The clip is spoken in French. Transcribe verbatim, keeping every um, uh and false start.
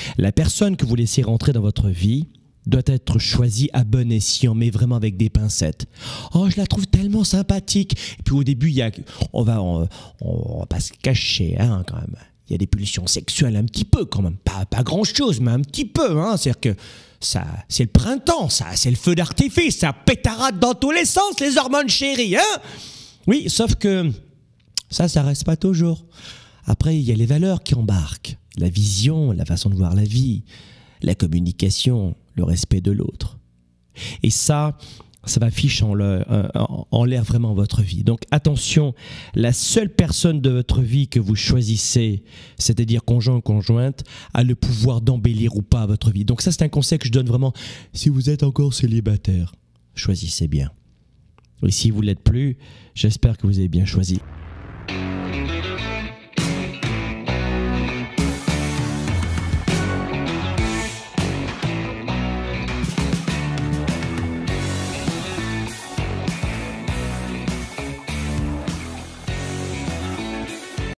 La personne que vous laissez rentrer dans votre vie doit être choisie à bon escient, mais vraiment avec des pincettes. Oh, je la trouve tellement sympathique. Et puis au début, il y a, on va, on, on va pas se cacher, hein, quand même. Il y a des pulsions sexuelles un petit peu, quand même. Pas, pas grand-chose, mais un petit peu, hein. C'est-à-dire que ça, c'est le printemps, ça, c'est le feu d'artifice, ça pétarade dans tous les sens, les hormones chéries, hein. Oui, sauf que ça, ça reste pas toujours. Après, il y a les valeurs qui embarquent. La vision, la façon de voir la vie, la communication, le respect de l'autre. Et ça, ça va ficher en l'air vraiment votre vie. Donc attention, la seule personne de votre vie que vous choisissez, c'est-à-dire conjoint ou conjointe, a le pouvoir d'embellir ou pas votre vie. Donc ça, c'est un conseil que je donne vraiment. Si vous êtes encore célibataire, choisissez bien. Et si vous ne l'êtes plus, j'espère que vous avez bien choisi.